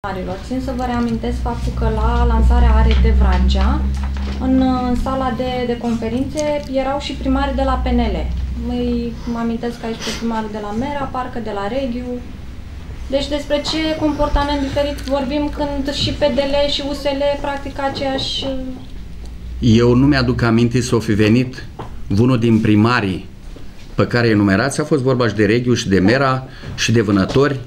Țin să vă reamintesc faptul că la lansarea arei de Vrancea, în sala de conferințe, erau și primari de la PNL. Mă amintesc aici pe primarul de la Mera, parcă de la Reghiu. Deci despre ce comportament diferit vorbim când și PDL și USL practic aceeași... Eu nu mi-aduc aminte să o fi venit unul din primarii pe care enumerați, a fost vorba și de Reghiu și de Mera și de Vânători.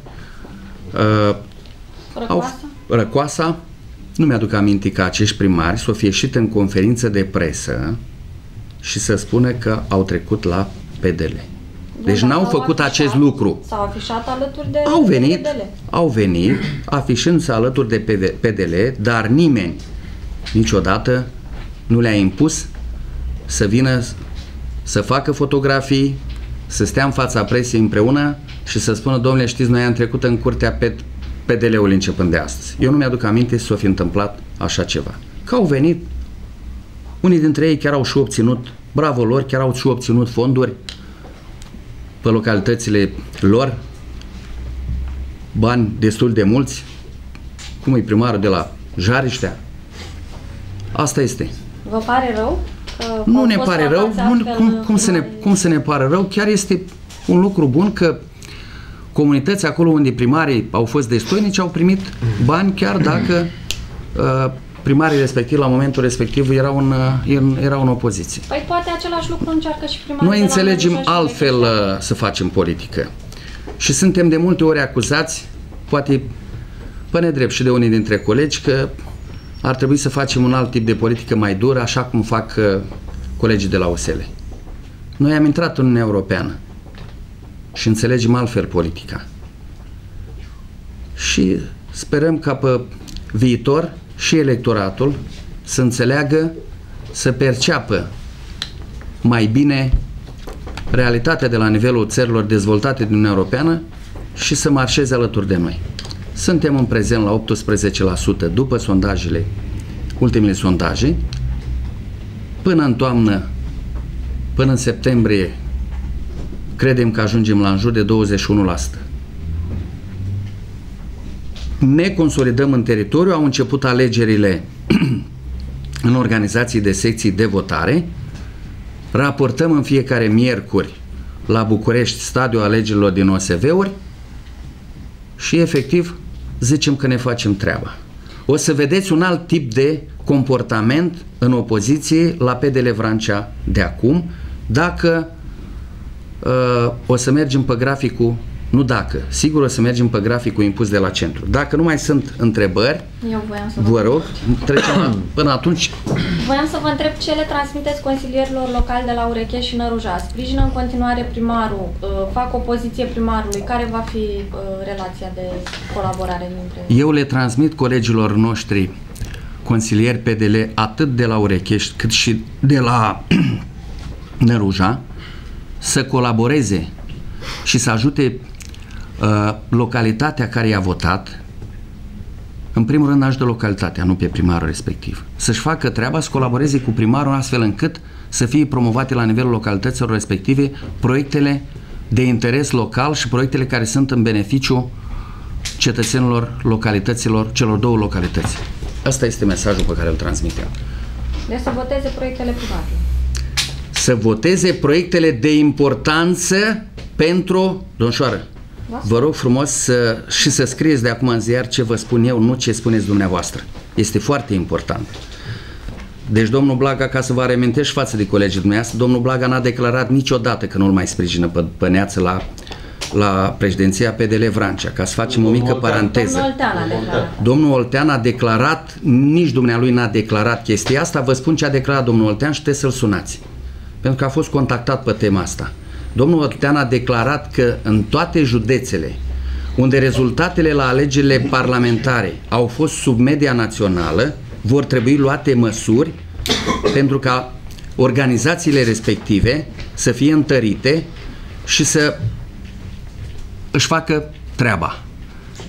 Răcoasa. Nu mi-aduc aminte că acești primari s-o fi ieșit în conferință de presă și să spună că au trecut la PDL. Deci n-au făcut acest lucru. S-au afișat alături de PDL. Au venit afișându-se alături de PDL, dar nimeni niciodată nu le-a impus să vină să facă fotografii, să stea în fața presiei împreună și să spună: domnule, știți, noi am trecut în curtea PDL-ului începând de astăzi. Eu nu mi-aduc aminte să s-o fi întâmplat așa ceva. Că au venit, unii dintre ei chiar au și obținut, bravo lor, chiar au și obținut fonduri pe localitățile lor, bani destul de mulți, cum e primarul de la Jariștea. Asta este. Vă pare rău? Nu ne pare rău. Cum să ne pare rău? Chiar este un lucru bun că comunități acolo unde primarii au fost destoinici au primit bani, chiar dacă primarii respectiv la momentul respectiv erau în opoziție. Păi poate același lucru încearcă și primarii. Noi înțelegem altfel să facem politică și suntem de multe ori acuzați, poate pe nedrept și de unii dintre colegi, că ar trebui să facem un alt tip de politică mai dură, așa cum fac colegii de la USL. Noi am intrat în Uniunea Europeană și înțelegem altfel politica. Și sperăm ca pe viitor și electoratul să înțeleagă, să perceapă mai bine realitatea de la nivelul țărilor dezvoltate din Uniunea Europeană și să marșeze alături de noi. Suntem în prezent la 18% după sondajele, ultimele sondaje. Până în toamnă, până în septembrie, credem că ajungem la în jur de 21%. Ne consolidăm în teritoriu, au început alegerile în organizații de secții de votare, raportăm în fiecare miercuri la București stadiul alegerilor din OSV-uri și efectiv zicem că ne facem treaba. O să vedeți un alt tip de comportament în opoziție la PDL Vrancea de acum, dacă o să mergem pe graficul, nu dacă, sigur o să mergem pe graficul impus de la centru. Dacă nu mai sunt întrebări, vă rog, trecem până atunci. Voiam să vă întreb ce le transmiteți consilierilor locali de la Urechești și Năruja. Sprijină în continuare primarul, fac opoziție primarului, care va fi relația de colaborare dintre... Eu le transmit colegilor noștri consilieri PDL atât de la Urechești cât și de la Năruja să colaboreze și să ajute localitatea care i-a votat, în primul rând ajută localitatea, nu pe primarul respectiv. Să-și facă treaba, să colaboreze cu primarul astfel încât să fie promovate la nivelul localităților respective proiectele de interes local și proiectele care sunt în beneficiu cetățenilor localităților, celor două localități. Asta este mesajul pe care îl transmitem. Deci să voteze proiectele private. Să voteze proiectele de importanță pentru... Domnșoară, vă rog frumos să scrieți de acum în ziar ce vă spun eu, nu ce spuneți dumneavoastră. Este foarte important. Deci domnul Blaga, ca să vă reamintești față de colegii dumneavoastră, domnul Blaga n-a declarat niciodată că nu-l mai sprijină pe Neață la președinția PDL Vrancea, ca să facem o mică paranteză. Domnul Oltean a declarat, nici dumnealui n-a declarat chestia asta, vă spun ce a declarat domnul Oltean și trebuie să-l sunați. Pentru că a fost contactat pe tema asta. Domnul Oltean a declarat că în toate județele unde rezultatele la alegerile parlamentare au fost sub media națională, vor trebui luate măsuri pentru ca organizațiile respective să fie întărite și să își facă treaba.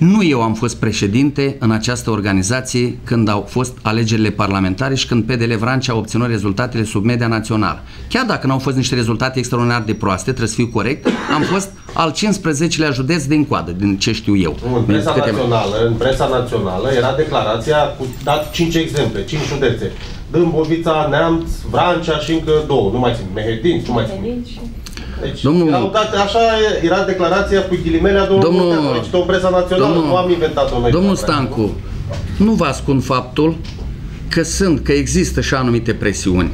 Nu eu am fost președinte în această organizație când au fost alegerile parlamentare și când PDL Vrancea a obținut rezultatele sub media națională. Chiar dacă nu au fost niște rezultate extraordinar de proaste, trebuie să fiu corect, am fost al 15-lea județ din coadă, din ce știu eu. În presa națională era declarația cu dat 5 exemple, 5 județe. Dâmbovița, Neamț, Vrancea și încă 2, nu mai țin, Mehedinți, nu mai țin. Deci, așa era declarația cu ghilimele a domnului Deci, în presa națională, nu am inventat-o noi. Domnul Stancu, nu vă ascund faptul că există și anumite presiuni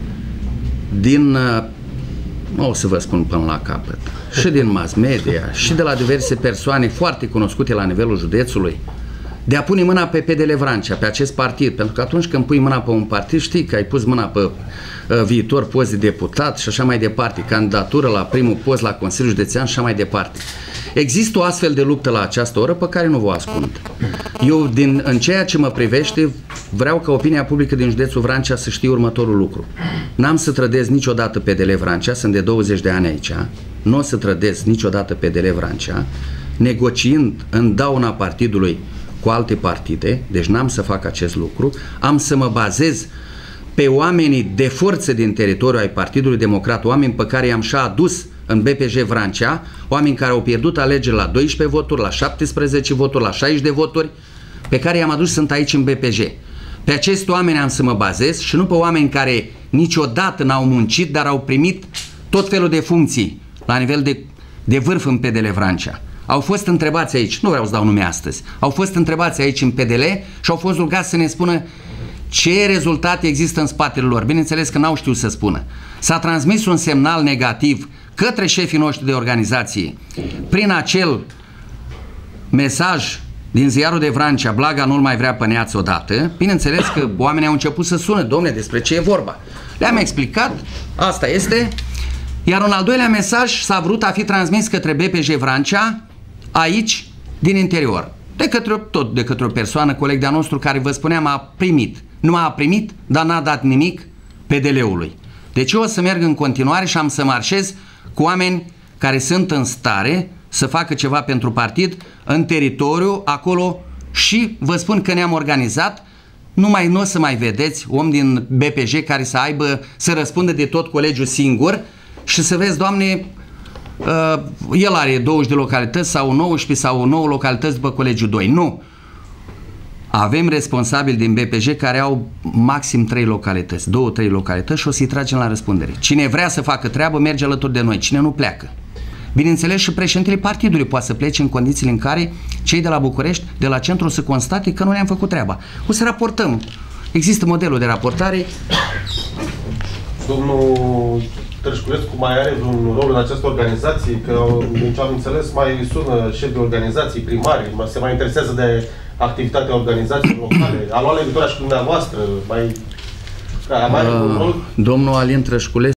din, o să vă spun până la capăt, și din mass media, și de la diverse persoane foarte cunoscute la nivelul județului, de a pune mâna pe PDL Vrancea, pe acest partid, pentru că atunci când pui mâna pe un partid, știi că ai pus mâna pe viitor post de deputat și așa mai departe, candidatură la primul post la Consiliul Județean și așa mai departe. Există o astfel de luptă la această oră pe care nu vă ascund. Eu, în ceea ce mă privește, vreau ca opinia publică din județul Vrancea să știe următorul lucru. N-am să trădez niciodată PDL Vrancea, sunt de 20 de ani aici, nu o să trădez niciodată PDL Vrancea, negociind în dauna partidului cu alte partide, deci n-am să fac acest lucru, am să mă bazez pe oamenii de forță din teritoriul ai Partidului Democrat, oameni pe care i-am și adus în BPJ Vrancea, oameni care au pierdut alegeri la 12 voturi, la 17 voturi, la 60 de voturi, pe care i-am adus, sunt aici în BPJ. Pe acești oameni am să mă bazez și nu pe oameni care niciodată n-au muncit, dar au primit tot felul de funcții la nivel de vârf în PDL Vrancea. Au fost întrebați aici, nu vreau să dau nume astăzi, au fost întrebați aici în PDL și au fost rugați să ne spună ce rezultate există în spatele lor. Bineînțeles că n-au știut să spună. S-a transmis un semnal negativ către șefii noștri de organizație prin acel mesaj din ziarul de Vrancea, Blaga nu-l mai vrea pe Neaț odată. Bineînțeles că oamenii au început să sună, domne, despre ce e vorba. Le-am explicat, asta este. Iar un al doilea mesaj s-a vrut a fi transmis către BPJ Vrancea, aici, din interior. De către o persoană, coleg de-a nostru, care, vă spuneam, a primit. Nu a primit, dar n-a dat nimic PDL-ului. Deci eu o să merg în continuare și am să marșez cu oameni care sunt în stare să facă ceva pentru partid în teritoriu, acolo, și vă spun că ne-am organizat. Nu o să mai vedeți om din BPJ care să răspundă de tot colegiul singur și să vezi, Doamne, el are 20 de localități sau 19 sau 9 localități după colegiul 2. Nu. Avem responsabili din BPJ care au maxim 3 localități, 2-3 localități și o să-i tragem la răspundere. Cine vrea să facă treabă, merge alături de noi. Cine nu, pleacă. Bineînțeles, și președintele partidului poate să plece în condițiile în care cei de la București, de la centru, să constate că nu ne-am făcut treaba. O să raportăm. Există modelul de raportare. Domnul Trășculescu mai are un rol în această organizație? Că, din ce am înțeles, mai sună șef de organizații, primari, se mai interesează de activitatea organizației locale. A luat legătura și cu dumneavoastră? Mai are un rol? Domnul Alin Trășculescu